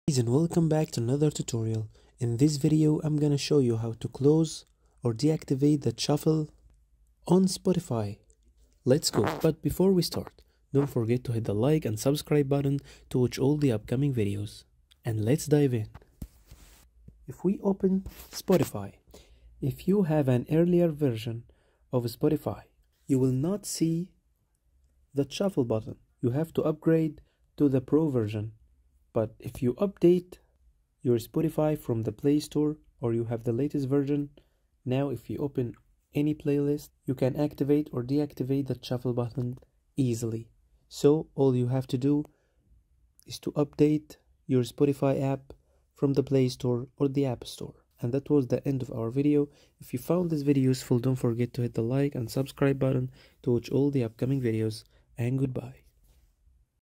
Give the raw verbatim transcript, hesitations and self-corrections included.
Guys, and welcome back to another tutorial. In this video I'm gonna show you how to close or deactivate the shuffle on Spotify. Let's go. But before we start, don't forget to hit the like and subscribe button to watch all the upcoming videos. And let's dive in. If we open Spotify, if you have an earlier version of Spotify, you will not see the shuffle button. You have to upgrade to the Pro version. But if you update your Spotify from the Play Store or you have the latest version, now if you open any playlist, you can activate or deactivate the shuffle button easily. So all you have to do is to update your Spotify app from the Play Store or the App Store. And that was the end of our video. If you found this video useful, don't forget to hit the like and subscribe button to watch all the upcoming videos, and goodbye.